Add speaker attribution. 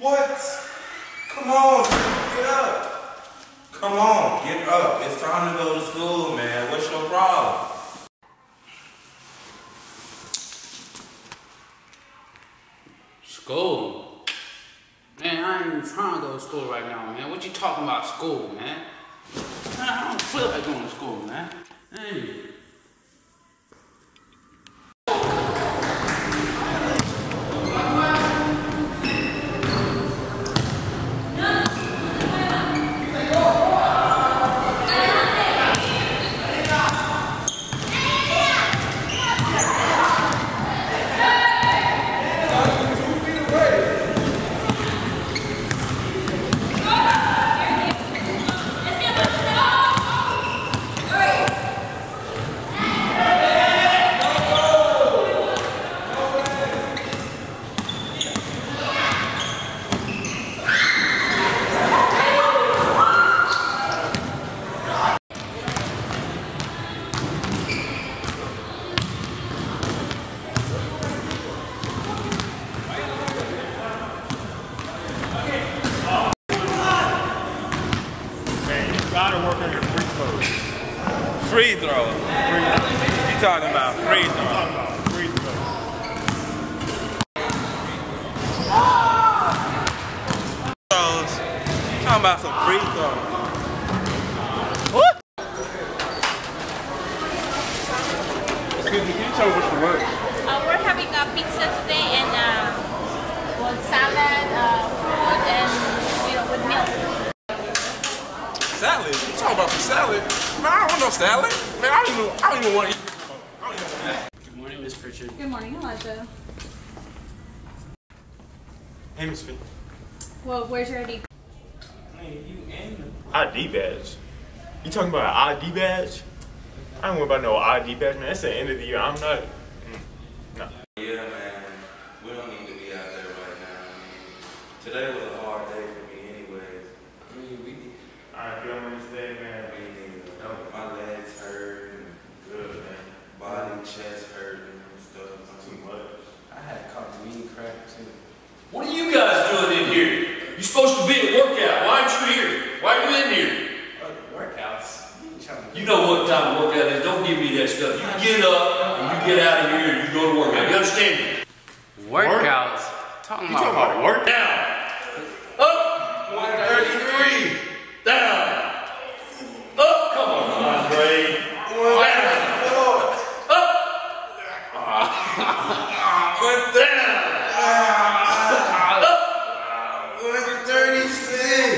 Speaker 1: What? Come on, get up. Come on, get up. It's time to go to school, man. What's your problem?
Speaker 2: School? Man, I ain't even trying to go to school right now, man. What you talking about school, man? I don't feel like going to school, man. Hey.
Speaker 1: Free throw. You talking about free throw? Talking about some free throw. What?
Speaker 3: Excuse me, can you tell me what's for work?
Speaker 4: We're having a pizza today and salad, fruit, and with milk.
Speaker 1: Salad? You talking about some salad? Man, I don't want no salad. Man, I don't even want to eat.
Speaker 2: Good morning, Miss Pritchard.
Speaker 4: Good morning, Elijah.
Speaker 1: Hey, Miss Finn.
Speaker 4: Well, where's your ID?
Speaker 3: ID badge? You talking about an ID badge? I don't worry about no ID badge, man. It's the end of the year. I'm not. No.
Speaker 1: Yeah, man. We don't need to be out there right now. I mean, today was a hard day for me anyways. I mean, we need...
Speaker 3: I feel Wednesday, man.
Speaker 1: We need... My legs hurt.
Speaker 3: Good, man.
Speaker 1: Body, chest hurting and stuff.
Speaker 3: Too much.
Speaker 1: I had caught mean crack too.
Speaker 5: What are you guys doing in here? You're supposed to be at workout. Why aren't you here? Why are you in here?
Speaker 1: Workouts?
Speaker 5: You know what time workout is. Don't give me that stuff. You get up and you get out of here and you go to workout. You understand me?
Speaker 2: Workouts? Talking about
Speaker 5: Work down. Up. 133. Down. Up. Come on, Andre. Down. Up. Down.
Speaker 1: 136.